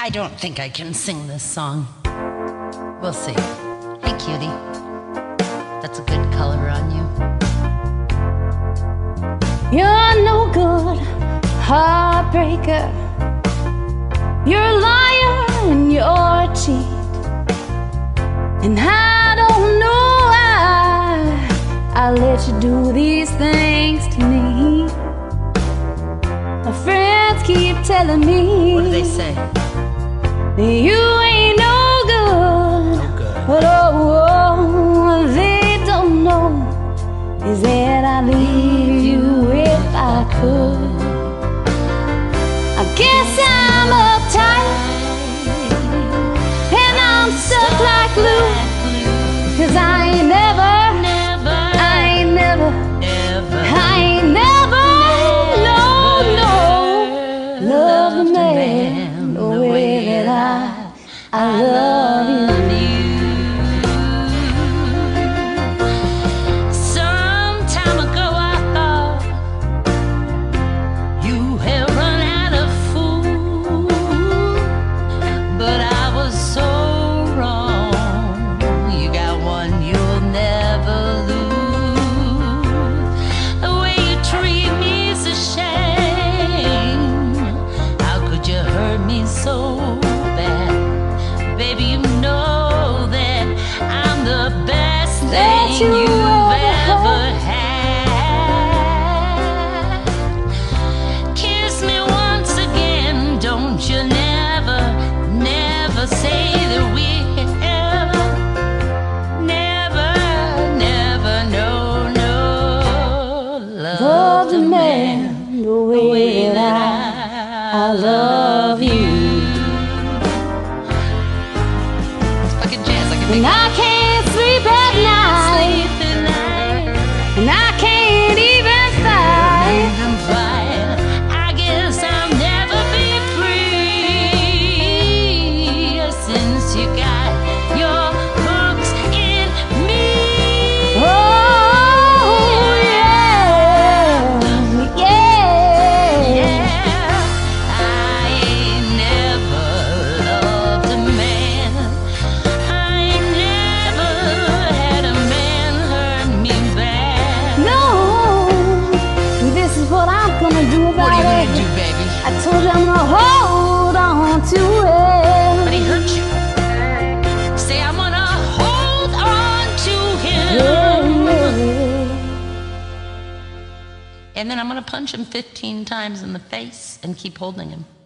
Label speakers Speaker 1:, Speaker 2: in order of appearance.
Speaker 1: I don't think I can sing this song. We'll see. Hey, cutie. That's a good color on you.
Speaker 2: You're no good, heartbreaker. You're a liar and you're a cheat. And I don't know why I let you do these things to me. My friends keep telling me,
Speaker 1: What do they say?
Speaker 2: you ain't no good.
Speaker 1: No good.
Speaker 2: But oh, they don't know is that I'd leave you if I could. I guess I'm uptight and I'm stuck like glue, 'cause I ain't never loved a man the way that I love you.
Speaker 1: Some time ago I thought you had run out of food, but I was so wrong. You got one you'll never lose. The way you treat me is a shame. How could you hurt me so bad? Baby, you know that I'm the best thing you've ever had. Kiss me once again, don't you never say that we ever, never, no, loved a man
Speaker 2: the way that I love you. And I can't sleep at night, and I can't even fight.
Speaker 1: I guess I'll never be free since you got your hooks in me.
Speaker 2: Oh yeah.
Speaker 1: I ain't never loved a man. I ain't never had a man hurt me bad.
Speaker 2: No, this is what I'm gonna do about
Speaker 1: What are you
Speaker 2: it.
Speaker 1: gonna do, baby?
Speaker 2: I told you I'm gonna hold on to it.
Speaker 1: But he hurt you. Say I'm gonna hold on to him.
Speaker 2: Yeah.
Speaker 1: And then I'm gonna punch him 15 times in the face and keep holding him.